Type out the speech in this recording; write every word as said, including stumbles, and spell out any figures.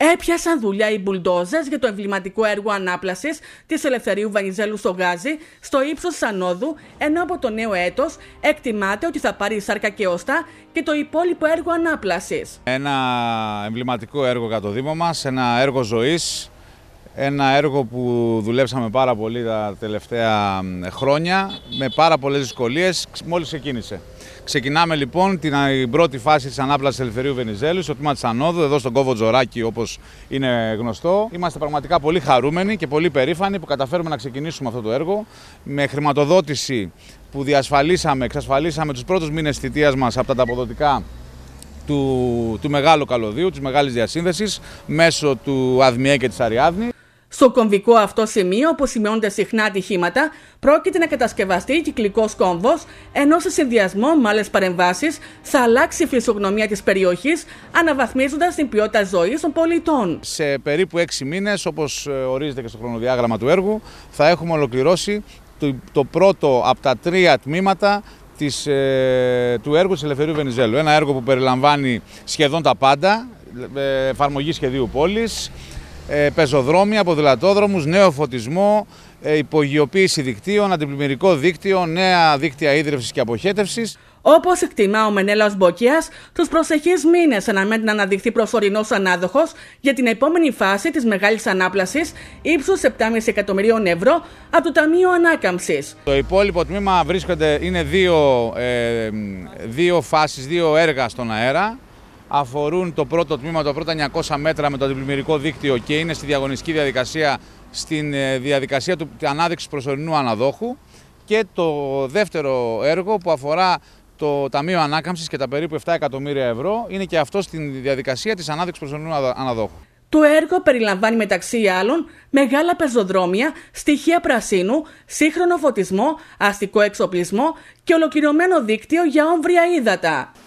Έπιασαν δουλειά οι μπουλντόζες για το εμβληματικό έργο ανάπλασης της Ελευθερίου Βενιζέλου στο Γάζι, στο ύψος της ανόδου, ενώ από το νέο έτος εκτιμάται ότι θα πάρει σάρκα και οστά και το υπόλοιπο έργο ανάπλασης. Ένα εμβληματικό έργο για το Δήμο μας, ένα έργο ζωής, ένα έργο που δουλέψαμε πάρα πολύ τα τελευταία χρόνια, με πάρα πολλές δυσκολίες, μόλις ξεκίνησε. Ξεκινάμε λοιπόν την πρώτη φάση της ανάπλασης Ελευθερίου Βενιζέλου στο τμήμα της Ανόδου, εδώ στον κόβο Τζοράκη, όπως είναι γνωστό. Είμαστε πραγματικά πολύ χαρούμενοι και πολύ περήφανοι που καταφέρουμε να ξεκινήσουμε αυτό το έργο με χρηματοδότηση που διασφαλίσαμε, εξασφαλίσαμε τους πρώτους μήνες θητείας μας από τα ανταποδοτικά του, του Μεγάλου Καλωδίου, της Μεγάλης Διασύνδεσης, μέσω του ΑΔΜΙΕ και της Αριάδνη. Στο κομβικό αυτό σημείο, όπου σημειώνονται συχνά ατυχήματα, πρόκειται να κατασκευαστεί κυκλικός κόμβος, ενώ σε συνδυασμό με άλλες παρεμβάσεις θα αλλάξει η φυσιογνωμία της περιοχής, αναβαθμίζοντας την ποιότητα ζωής των πολιτών. Σε περίπου έξι μήνες, όπως ορίζεται και στο χρονοδιάγραμμα του έργου, θα έχουμε ολοκληρώσει το, το πρώτο από τα τρία τμήματα της, ε, του έργου της Ελευθερίου Βενιζέλου. Ένα έργο που περιλαμβάνει σχεδόν τα πάντα, ε, εφαρμογή σχεδίου πόλης, πεζοδρόμια, ποδηλατόδρομους, νέο φωτισμό, υπογειοποίηση δικτύων, αντιπλημμυρικό δίκτυο, νέα δίκτυα ίδρυυσης και αποχέτευσης. Όπως εκτιμά ο Μενέλαος Μποκίας, τους προσεχείς μήνες αναμένει να αναδειχθεί προσωρινός ανάδοχος για την επόμενη φάση της μεγάλης ανάπλασης ύψους επτά κόμμα πέντε εκατομμυρίων ευρώ από το Ταμείο Ανάκαμψης. Το υπόλοιπο τμήμα βρίσκονται, είναι δύο, ε, δύο φάσεις, δύο έργα στον αέρα. Αφορούν το πρώτο τμήμα, τα πρώτα εννιακόσια μέτρα με το αντιπλημμυρικό δίκτυο και είναι στη διαγωνιστική διαδικασία, στην διαδικασία του ανάδειξης προσωρινού αναδόχου, και το δεύτερο έργο που αφορά το Ταμείο Ανάκαμψης και τα περίπου επτά εκατομμύρια ευρώ είναι και αυτό στην διαδικασία της ανάδειξης προσωρινού αναδόχου. Το έργο περιλαμβάνει μεταξύ άλλων μεγάλα πεζοδρόμια, στοιχεία πρασίνου, σύγχρονο φωτισμό, αστικό εξοπλισμό και ολοκληρωμένο δίκτυο για όμβρια ύδατα.